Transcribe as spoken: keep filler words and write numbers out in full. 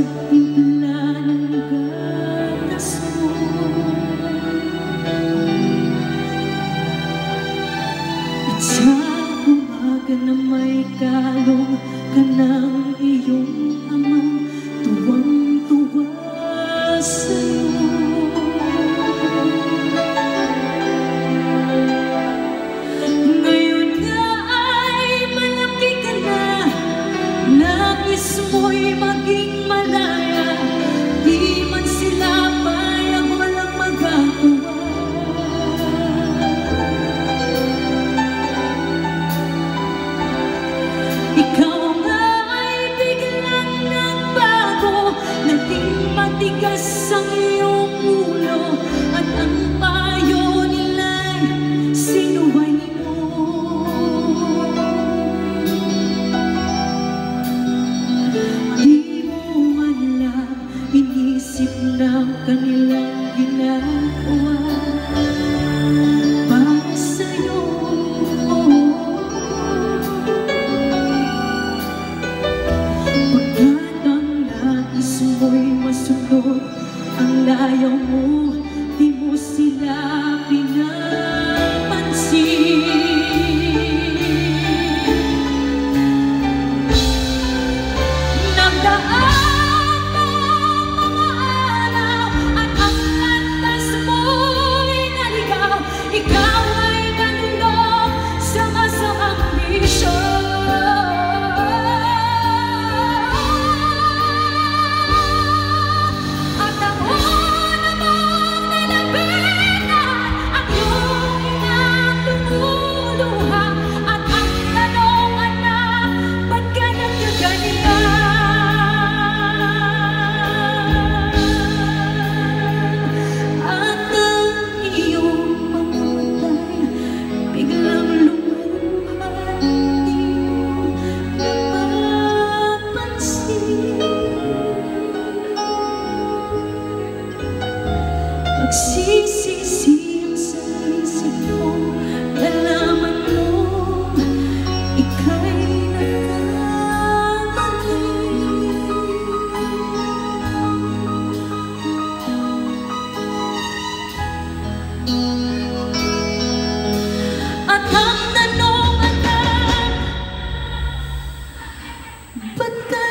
pagtimpla ng gatas mo. At sa umaga na may kalong ka ng iyong amang tuwang-tuwa sa'yo. Ngayon nga ay malaki ka na, nais mo'y maging malaya, di man sila payag, walang magagawa. Ikaw nga ay biglang nagbago, naging matigas ang iyong ulo, at ang payo nila'y sinuway mo. Di mo man lang inisip ng kanilang ginagawa para sa'yo. Pagkat ang nais mo'y masunod ang layaw mo, di mo sila pinapansin. Nagdaan ang mga araw at ang landas mo'y naligaw. Ikaw ay nalulong sa masamang bisyo. At ang una mong nilapitan, ang iyong inang lumuluha, at ang tanongan na, ba't ka nagkaganyan? At ang iyong mga matay biglang lumuha, di mo napapansin. Magsisisi ang sa isip mo, nalaman mo ika'y nagkamali. At ang tanongan na, ba't ka